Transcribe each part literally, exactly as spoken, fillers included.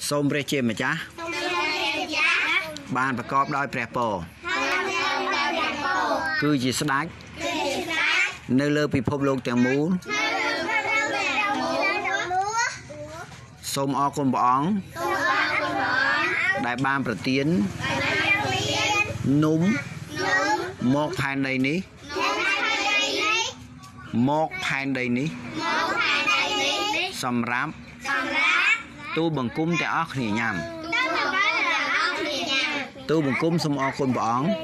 សូមព្រះជាម្ចាស់បានប្រកបដោយព្រះពរគឺជាស្ដេចនៅលើពិភពលោកទាំងមូលសូមអរគុណព្រះអង្គដែលបានប្រទាននំមកផែនដីនេះមកផែនដីនេះសម្រាប់ទូលបង្គំទាំងអស់គ្នាញ៉ាំទូលបង្គំសូមអរគុណព្រះអង្គ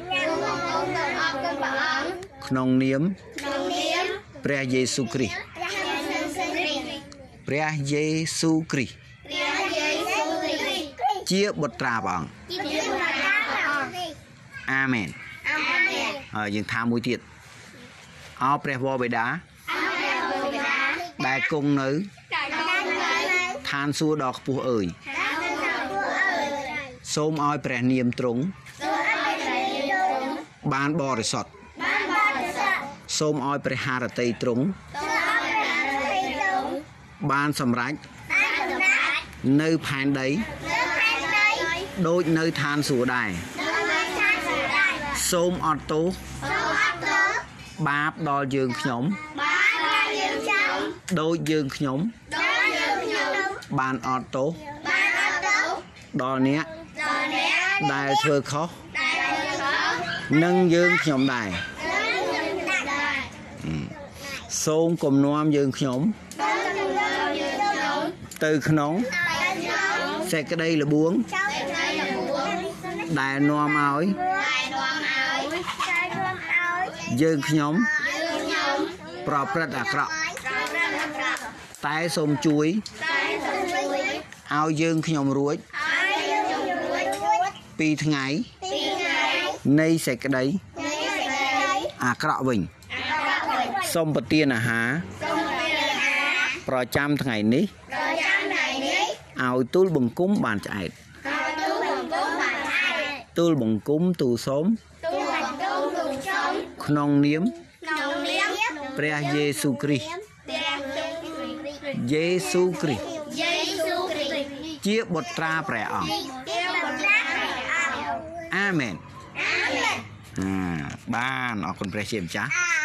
ក្នុងនាមព្រះយេស៊ូវគ្រីស្ទព្រះយេស៊ូវគ្រីស្ទជាបុត្រាព្រះអង្គអាមែនហើយយើងថាមួយទៀតអោព្រះវរបិតាដែលគង់នៅឋានសួគ៌ដ៏ខ្ពស់អើយសូមឲ្យព្រះនាមទ្រង់បានបរិសុទ្ធសូមឲ្យព្រះハរតីទ្រង់បានសម្រេចនៅផែនដីដូចនៅឋានសួគ៌ដែរសូមអត់ទោសបាបដល់យើងខ្ញុំដូចយើងខ្ញុំបានអត់ទោសដល់អ្នកដែលធ្វើខុសនឹងយើងខ្ញុំដែរសូមកុំនាំយើងខ្ញុំទៅក្នុងសេចក្តីល្បួងដែលនាំឲ្យយើងខ្ញុំប្រព្រឹត្តអាក្រក់តែសូមជួយឲ្យយើងខ្ញុំរួចពីថ្ងៃនៃសេចក្តីអាក្រក់វិញសូមប្រទានអាហារប្រចាំថ្ងៃនេះឲ្យទូលបង្គំបានឆ្អែតទូលបង្គំទូលសូមក្នុងនាមព្រះយេស៊ូវគ្រីស្ទយេស៊ូវគ្រីស្ទជាបុត្រាព្រះអង្គអាមែនបានអរគុណព្រះជាម្ចាស់